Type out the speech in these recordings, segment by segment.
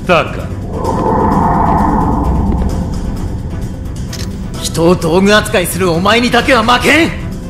たか。 人を道具扱いするお前にだけは負けん。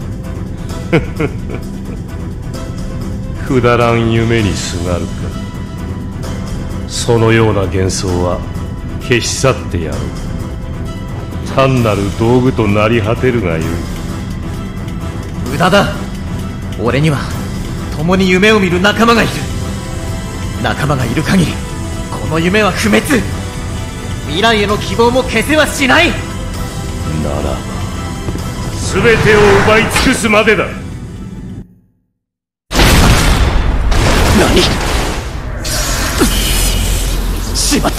くだらん夢にすがるか。そのような幻想は消し去ってやろう。単なる道具となり果てるがよい。 無駄だ。俺には共に夢を見る仲間がいる。仲間がいる限りこの夢は不滅。未来への希望も消せはしない。 ならば全てを奪い尽くすまでだ。 何？しまった。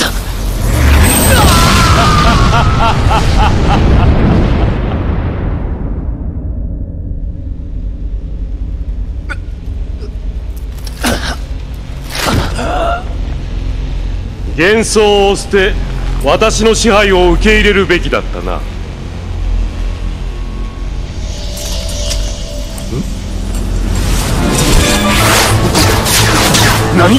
幻想を捨て私の支配を受け入れるべきだったな。 何？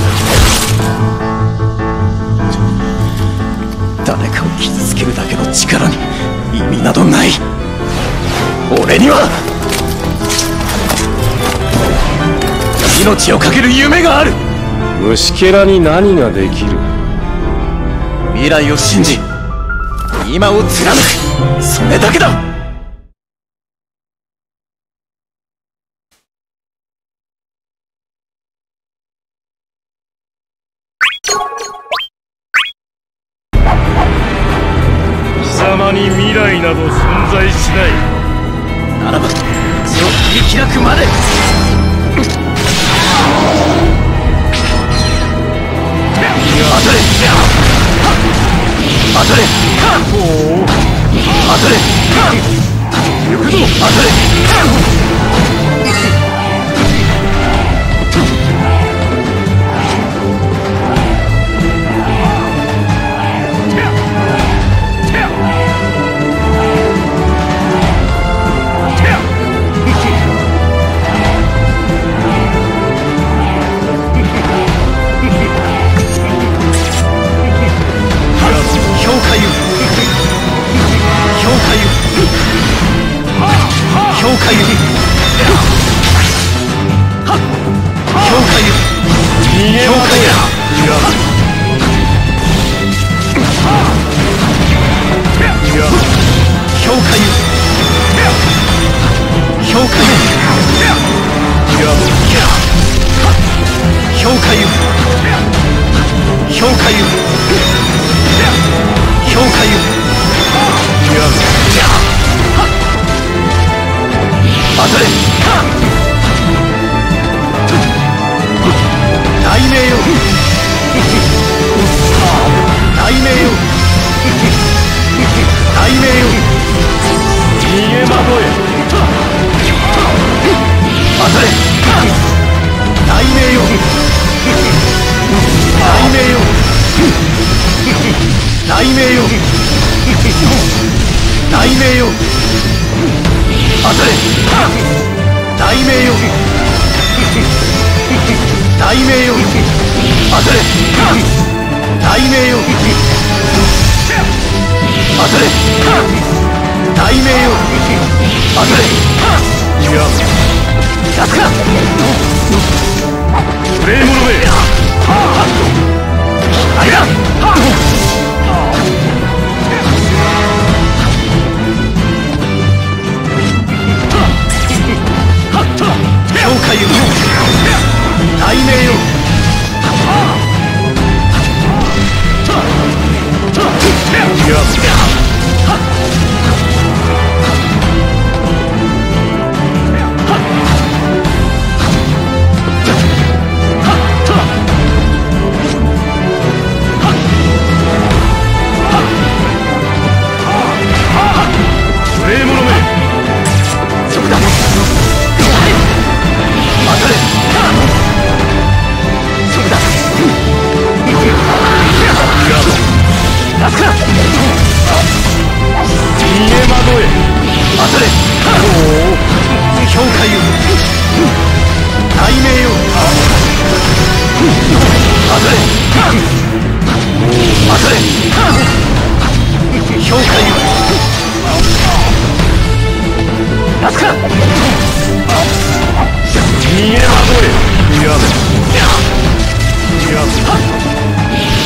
誰かを傷つけるだけの力に意味などない。俺には命を懸ける夢がある。 虫けらに何ができる。 未来を信じ今を貫く、それだけだ。 貴様に未来など存在しない。 ならば血を切り開くまで。当たれ当たれ当たれ行くぞ。当たれ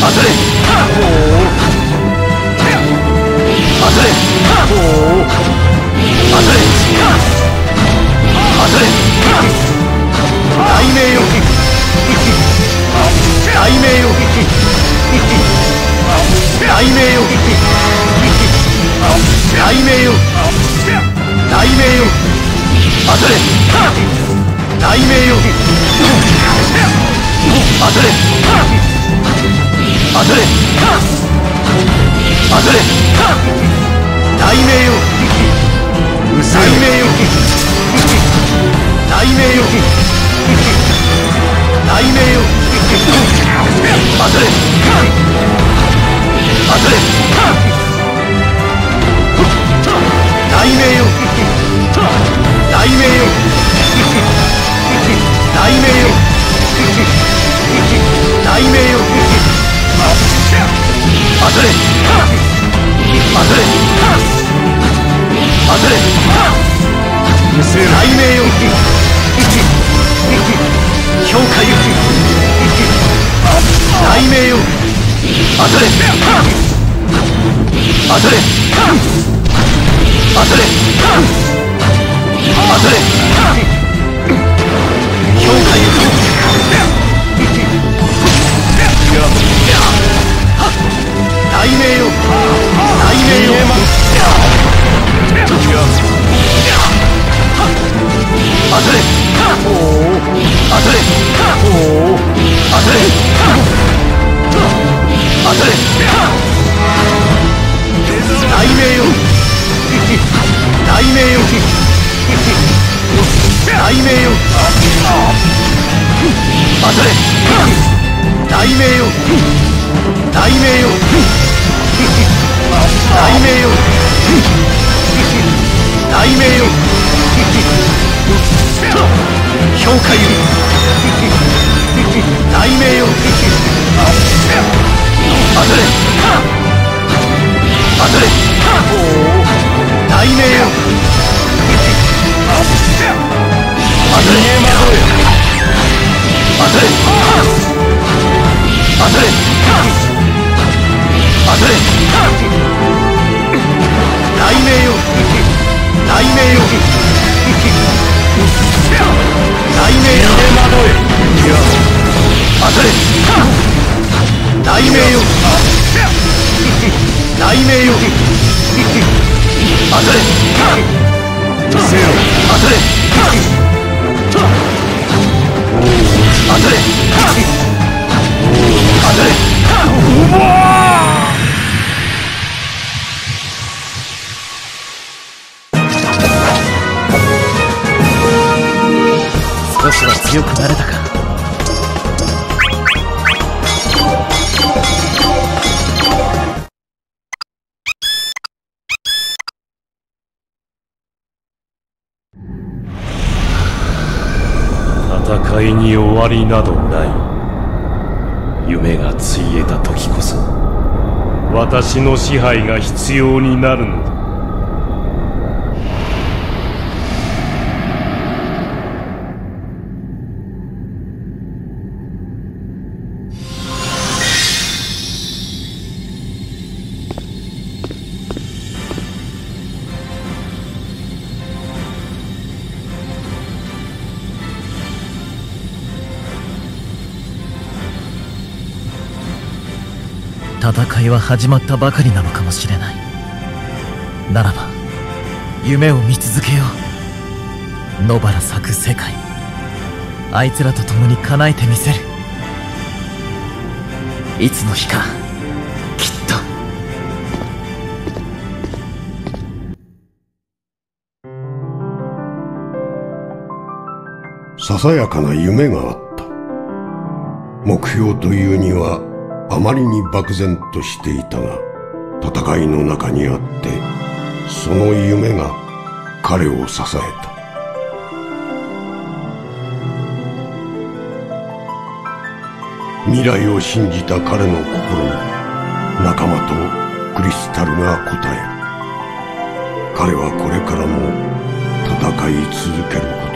少しは強くなれたか。 戦いに終わりなどない。夢がついえた時こそ私の支配が必要になるのだ。 戦いは始まったばかりなのかもしれない。ならば夢を見続けよう。野原咲く世界、あいつらと共に叶えてみせる。いつの日かきっと。 ささやかな夢があった。目標というにはあまりに漠然としていたが、戦いの中にあってその夢が彼を支えた。未来を信じた彼の心に仲間とクリスタルが応える。彼はこれからも戦い続けること